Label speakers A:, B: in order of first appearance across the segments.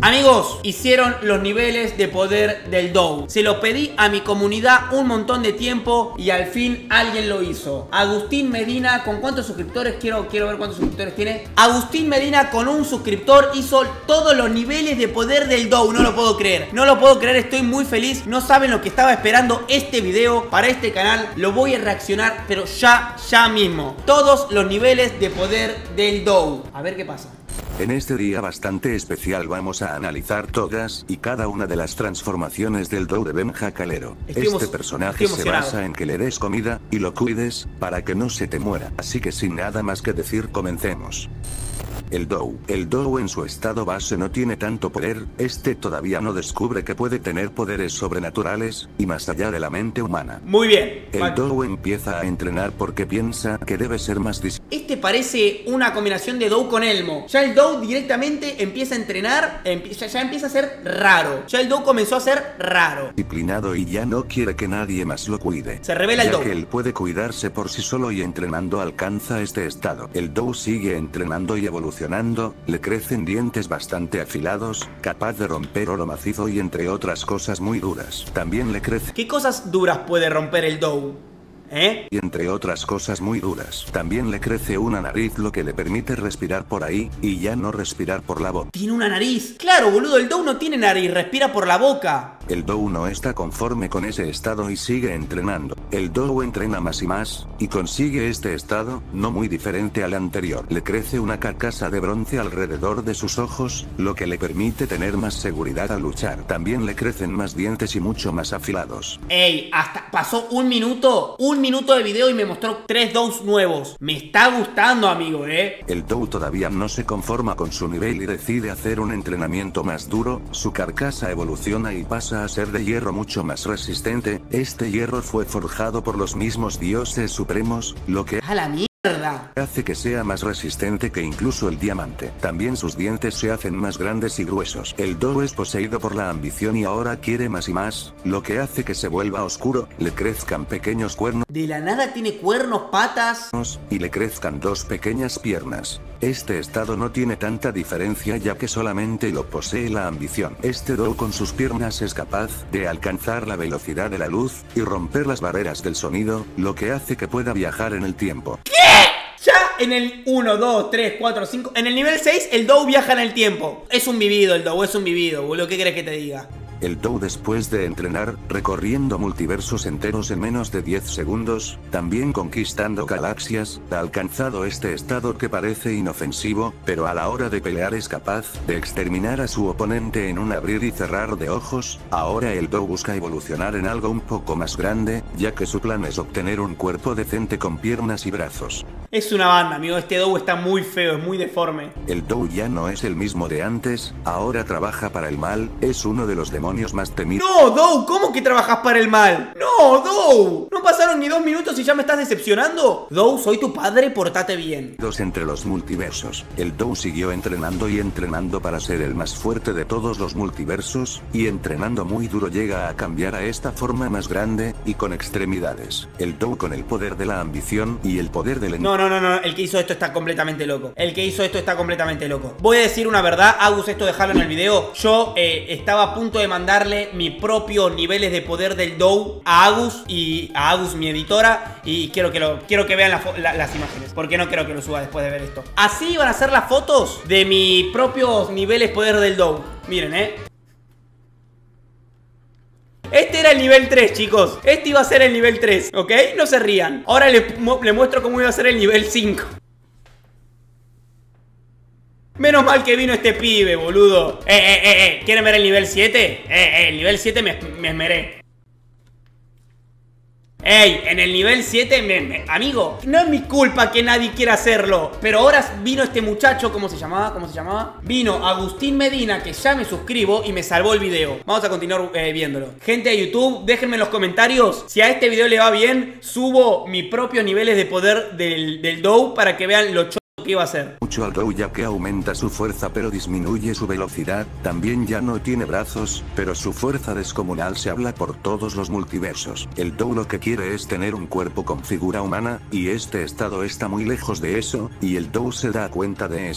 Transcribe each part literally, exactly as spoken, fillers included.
A: Amigos, hicieron los niveles de poder del Dou. Se lo pedí a mi comunidad un montón de tiempo y al fin alguien lo hizo. Agustín Medina, ¿con cuántos suscriptores? Quiero, quiero ver cuántos suscriptores tiene. Agustín Medina con un suscriptor hizo todos los niveles de poder del Dou. No lo puedo creer, no lo puedo creer, estoy muy feliz. No saben lo que estaba esperando este video para este canal. Lo voy a reaccionar, pero ya, ya mismo. Todos los niveles de poder del Dou. A ver qué pasa.
B: En este día bastante especial vamos a analizar todas y cada una de las transformaciones del Dou de Benja Calero. Este personaje se basa en que le des comida y lo cuides para que no se te muera. Así que sin nada más que decir, comencemos. El Dou. El Dou en su estado base no tiene tanto poder, este todavía no descubre que puede tener poderes sobrenaturales, y más allá de la mente humana.
A: Muy bien.
B: El Dou empieza a entrenar porque piensa que debe ser más dis...
A: Este parece una combinación de Dou con Elmo. Ya el Dou directamente empieza a entrenar, empie ya, ya empieza a ser raro. Ya el Dou comenzó a ser raro.
B: Disciplinado y ya no quiere que nadie más lo cuide.
A: Se revela el
B: ya
A: Dou.
B: que él puede cuidarse por sí solo y entrenando alcanza este estado. El Dou sigue entrenando y evolucionando. Le crecen dientes bastante afilados, capaz de romper oro macizo y entre otras cosas muy duras. También le crece...
A: ¿Qué cosas duras puede romper el Dou? ¿Eh?
B: Y entre otras cosas muy duras. También le crece una nariz, lo que le permite respirar por ahí, y ya no respirar por la boca.
A: Tiene una nariz. Claro, boludo, el Dou no tiene nariz, respira por la boca.
B: El Dou no está conforme con ese estado y sigue entrenando. El Dou entrena más y más, y consigue este estado, no muy diferente al anterior. Le crece una carcasa de bronce alrededor de sus ojos, lo que le permite tener más seguridad al luchar. También le crecen más dientes y mucho más afilados.
A: Ey, hasta pasó un minuto, un minuto de video y me mostró tres Dous nuevos. Me está gustando, amigo, eh.
B: El Dou todavía no se conforma con su nivel y decide hacer un entrenamiento más duro. Su carcasa evoluciona y pasa a ser de hierro mucho más resistente. Este hierro fue forjado por los mismos dioses supremos, lo que
A: a la mierda
B: hace que sea más resistente que incluso el diamante. También sus dientes se hacen más grandes y gruesos. El Dou es poseído por la ambición y ahora quiere más y más, lo que hace que se vuelva oscuro, le crezcan pequeños cuernos.
A: De la nada tiene cuernos, patas.
B: Y le crezcan dos pequeñas piernas. Este estado no tiene tanta diferencia ya que solamente lo posee la ambición. Este Dou con sus piernas es capaz de alcanzar la velocidad de la luz y romper las barreras del sonido, lo que hace que pueda viajar en el tiempo.
A: ¿Qué? Ya en el uno, dos, tres, cuatro, cinco. En el nivel seis el Dou viaja en el tiempo. Es un vivido el Dou, es un vivido, boludo. ¿Qué querés que te diga?
B: El Dou, después de entrenar, recorriendo multiversos enteros en menos de diez segundos, también conquistando galaxias, ha alcanzado este estado que parece inofensivo, pero a la hora de pelear es capaz de exterminar a su oponente en un abrir y cerrar de ojos. Ahora el Dou busca evolucionar en algo un poco más grande, ya que su plan es obtener un cuerpo decente con piernas y brazos.
A: Es una banda, amigo, este Dou está muy feo, es muy deforme.
B: El Dou ya no es el mismo de antes, ahora trabaja para el mal, es uno de los demonios más temidos.
A: No, Dou, ¿cómo que trabajas para el mal? No, Dou, no pasaron ni dos minutos y ya me estás decepcionando. Dou, soy tu padre, portate bien.
B: Dos entre los multiversos. El Dou siguió entrenando y entrenando para ser el más fuerte de todos los multiversos, y entrenando muy duro llega a cambiar a esta forma más grande, y con extremidades. El Dou con el poder de la ambición y el poder del...
A: No, no, no, no, el que hizo esto está completamente loco. El que hizo esto está completamente loco. Voy a decir una verdad, Agus, esto dejarlo en el video. Yo eh, estaba a punto de mandarle mis propios niveles de poder del Dou a Agus y a Agus, mi editora, y quiero que lo quiero que vean la la, las imágenes, porque no creo que lo suba después de ver esto. Así van a ser las fotos de mis propios niveles poder del Dou. Miren, eh. Este era el nivel tres, chicos. Este iba a ser el nivel tres, ¿ok? No se rían. Ahora les, les muestro cómo iba a ser el nivel cinco. Menos mal que vino este pibe, boludo. Eh, eh, eh, eh. ¿Quieren ver el nivel siete? Eh, eh, el nivel siete me, me esmeré. Ey, en el nivel siete, me, me, amigo, no es mi culpa que nadie quiera hacerlo. Pero ahora vino este muchacho, ¿cómo se llamaba? ¿Cómo se llamaba? Vino Agustín Medina, que ya me suscribo y me salvó el video. Vamos a continuar eh, viéndolo. Gente de YouTube, déjenme en los comentarios si a este video le va bien. Subo mis propios niveles de poder del, del Dou para que vean lo choto que iba a hacer.
B: Mucho al Dou, ya que aumenta su fuerza pero disminuye su velocidad. También ya no tiene brazos, pero su fuerza descomunal se habla por todos los multiversos. El Dou lo que quiere es tener un cuerpo con figura humana, y este estado está muy lejos de eso, y el Dou se da cuenta de esto.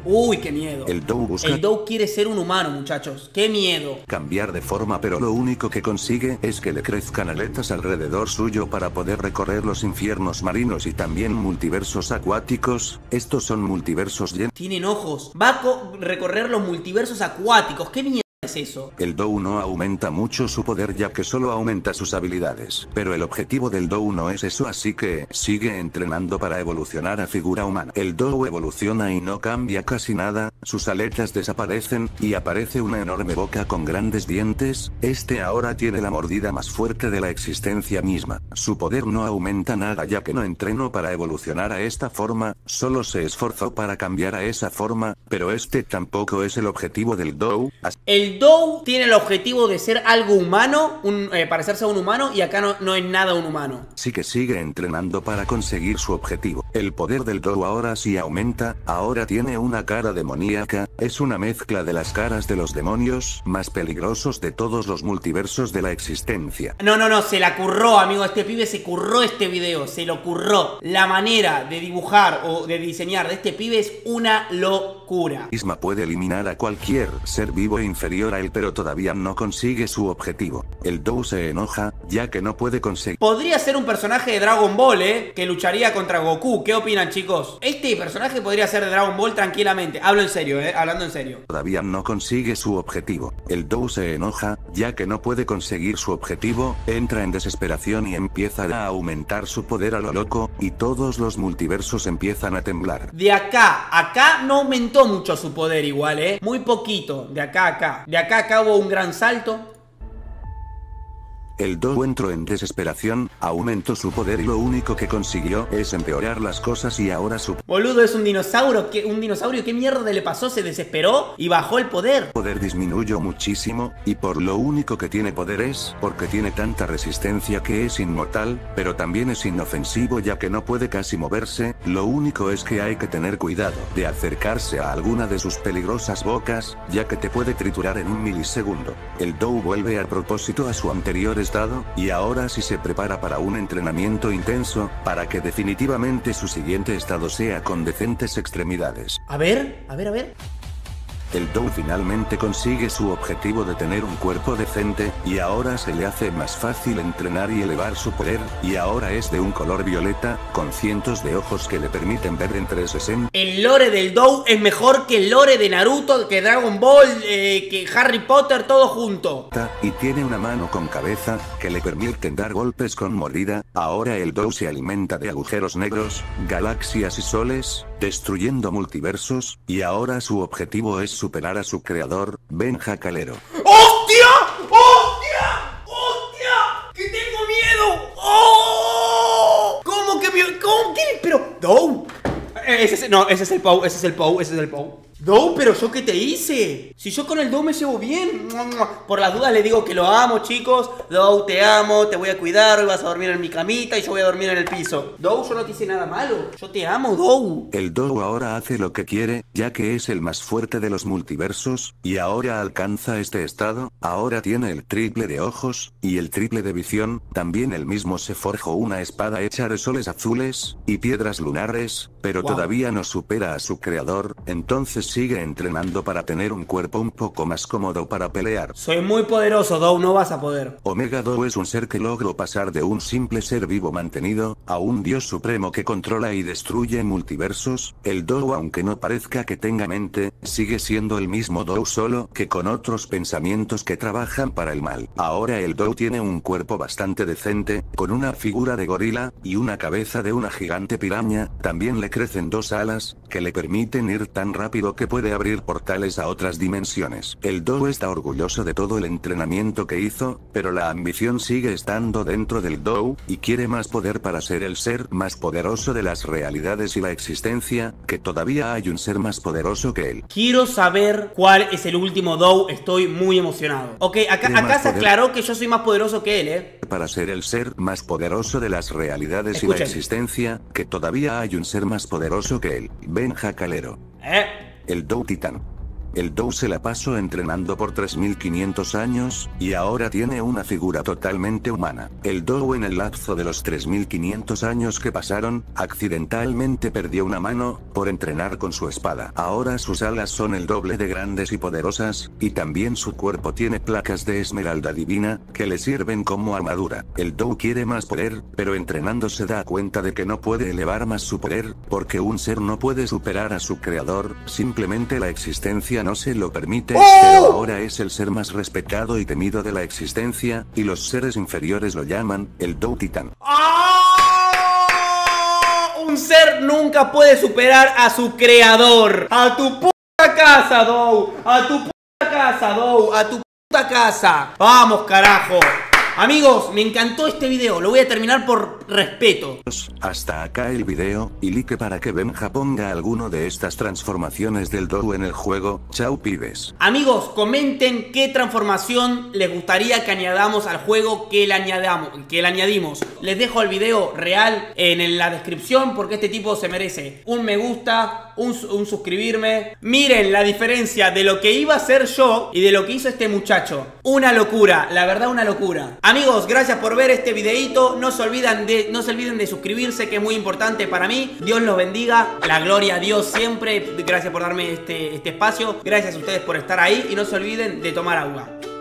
A: Uy, qué miedo.
B: El Dou busca...
A: El Dou quiere ser un humano, muchachos. Qué miedo.
B: Cambiar de forma, pero lo único que consigue es que le crezcan aletas alrededor suyo para poder recorrer los infiernos marinos y también multiversos acuáticos. Estos son multiversos llenos.
A: Tienen ojos. Va a recorrer los multiversos acuáticos. ¿Qué mierda es eso?
B: El Dou no aumenta mucho su poder ya que solo aumenta sus habilidades. Pero el objetivo del Dou no es eso, así que sigue entrenando para evolucionar a figura humana. El Dou evoluciona y no cambia casi nada, sus aletas desaparecen, y aparece una enorme boca con grandes dientes. Este ahora tiene la mordida más fuerte de la existencia misma. Su poder no aumenta nada ya que no entrenó para evolucionar a esta forma, solo se esforzó para cambiar a esa forma, pero este tampoco es el objetivo del Dou.
A: El Dou tiene el objetivo de ser algo humano, un, eh, parecerse a un humano, y acá no, no es nada un humano.
B: Sí que sigue entrenando para conseguir su objetivo. El poder del Dou ahora sí aumenta, ahora tiene una cara demoníaca, es una mezcla de las caras de los demonios más peligrosos de todos los multiversos de la existencia.
A: No, no, no, se la curró, amigo, este pibe se curró este video, se lo curró. La manera de dibujar o de diseñar de este pibe es una locura.
B: Isma puede eliminar a cualquier ser vivo inferior a él, pero todavía no consigue su objetivo. El Dou se enoja, ya que no puede conseguir...
A: Podría ser un personaje de Dragon Ball, ¿eh? Que lucharía contra Goku. ¿Qué opinan, chicos? Este personaje podría ser de Dragon Ball tranquilamente. Hablo en serio, ¿eh? Hablando en serio.
B: Todavía no consigue su objetivo. El Dou se enoja, ya que no puede conseguir su objetivo, entra en desesperación y empieza a aumentar su poder a lo loco, y todos los multiversos empiezan a temblar.
A: De acá, acá no aumentó mucho su poder igual, ¿eh? Muy poquito, de acá a acá. De acá a acá hubo un gran salto.
B: El Dou entró en desesperación, aumentó su poder y lo único que consiguió es empeorar las cosas y ahora su...
A: Boludo, es un dinosaurio, ¿qué, un dinosaurio? ¿Qué mierda le pasó? Se desesperó y bajó el poder.
B: Poder disminuyó muchísimo, y por lo único que tiene poder es porque tiene tanta resistencia que es inmortal, pero también es inofensivo ya que no puede casi moverse. Lo único es que hay que tener cuidado de acercarse a alguna de sus peligrosas bocas, ya que te puede triturar en un milisegundo. El Dou vuelve a propósito a su anterior estado, y ahora sí se prepara para un entrenamiento intenso, para que definitivamente su siguiente estado sea con decentes extremidades.
A: A ver, a ver, a ver.
B: El Dou finalmente consigue su objetivo de tener un cuerpo decente, y ahora se le hace más fácil entrenar y elevar su poder, y ahora es de un color violeta, con cientos de ojos que le permiten ver entre sesenta.
A: El lore del Dou es mejor que el lore de Naruto, que Dragon Ball, eh, que Harry Potter, todo junto.
B: Y tiene una mano con cabeza, que le permiten dar golpes con mordida. Ahora el Dou se alimenta de agujeros negros, galaxias y soles, destruyendo multiversos, y ahora su objetivo es superar a su creador, Benja Calero.
A: ¡Hostia! ¡Hostia! ¡Hostia! ¡Que tengo miedo! ¡Oh! ¿Cómo que miedo? ¿Cómo que? Pero, Dou. Ese es, no, ese es el Pou, ese es el Pou, ese es el Pou. Dou, pero ¿yo qué te hice? Si yo con el Dou me llevo bien. Por las dudas le digo que lo amo, chicos. Dou, te amo, te voy a cuidar. Hoy vas a dormir en mi camita y yo voy a dormir en el piso. Dou, yo no te hice nada malo. Yo te amo, Dou.
B: El Dou ahora hace lo que quiere, ya que es el más fuerte de los multiversos, y ahora alcanza este estado. Ahora tiene el triple de ojos, y el triple de visión. También él mismo se forjó una espada hecha de soles azules, y piedras lunares, pero wow. Todavía no supera a su creador, entonces sigue entrenando para tener un cuerpo un poco más cómodo para pelear.
A: Soy muy poderoso, Dou, no vas a poder.
B: Omega Dou es un ser que logró pasar de un simple ser vivo mantenido, a un dios supremo que controla y destruye multiversos. El Dou, aunque no parezca que tenga mente, sigue siendo el mismo Dou, solo que con otros pensamientos que trabajan para el mal. Ahora el Dou tiene un cuerpo bastante decente, con una figura de gorila, y una cabeza de una gigante piraña. También le crecen dos alas, que le permiten ir tan rápido que puede abrir portales a otras dimensiones. El Dou está orgulloso de todo el entrenamiento que hizo, pero la ambición sigue estando dentro del Dou, y quiere más poder para ser el ser más poderoso de las realidades y la existencia, que todavía hay un ser más poderoso que él.
A: Quiero saber cuál es el último Dou, estoy muy emocionado. Ok, acá, acá se aclaró que yo soy más poderoso que él, eh.
B: Para ser el ser más poderoso de las realidades Escuchen. y la existencia, que todavía hay un ser más poderoso que él, Benja Calero.
A: Eh.
B: El Dou Titán. El Dou se la pasó entrenando por tres mil quinientos años, y ahora tiene una figura totalmente humana. El Dou en el lapso de los tres mil quinientos años que pasaron, accidentalmente perdió una mano, por entrenar con su espada. Ahora sus alas son el doble de grandes y poderosas, y también su cuerpo tiene placas de esmeralda divina, que le sirven como armadura. El Dou quiere más poder, pero entrenando se da cuenta de que no puede elevar más su poder, porque un ser no puede superar a su creador, simplemente la existencia no se lo permite, ¡oh! Pero ahora es el ser más respetado y temido de la existencia, y los seres inferiores lo llaman, el Dou Titán.
A: ¡Oh! Un ser nunca puede superar a su creador. A tu puta casa, Dou. A tu puta casa, Dou. A tu puta casa. Vamos, carajo. Amigos, me encantó este video, lo voy a terminar por respeto.
B: Hasta acá el video, y like para que Benja ponga alguno de estas transformaciones del Dou en el juego. Chao pibes.
A: Amigos, comenten qué transformación les gustaría que añadamos al juego, que le añadamos, que le añadimos. Les dejo el video real en la descripción porque este tipo se merece un me gusta, un, un suscribirme. Miren la diferencia de lo que iba a hacer yo y de lo que hizo este muchacho. Una locura, la verdad una locura. Amigos, gracias por ver este videito. No se olviden de, no se olviden de suscribirse, que es muy importante para mí. Dios los bendiga. La gloria a Dios siempre. Gracias por darme este, este espacio. Gracias a ustedes por estar ahí. Y no se olviden de tomar agua.